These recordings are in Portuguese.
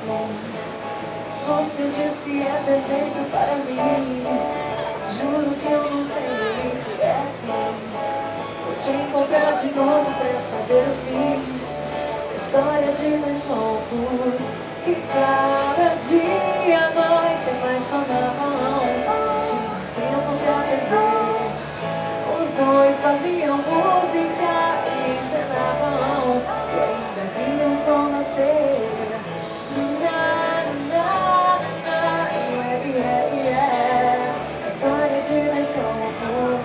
Você diz que é perfeito para mim. Juro que eu não tenho limite, é assim. Vou te encontrar de novo pra saber o fim. História de dois loucos que cada dia mais se apaixonavam. Tinha tempo pra beber. Os dois faziam música e encenavam. E ainda viam o sol nascer. A história de dois loucos.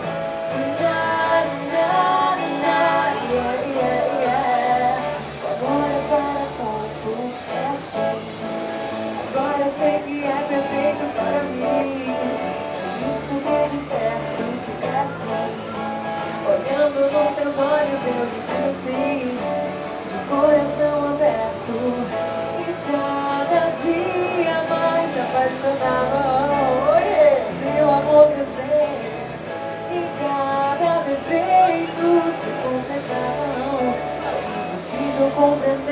O amor é para poucos, é assim. Agora eu sei que é perfeito para mim. Descobri de perto que é assim. Olhando nos teus olhos eu disse sim, de coração aberto. E cada dia mais apaixonado. Meu amor crescer. E cada defeito se completavam. É impossível compreender.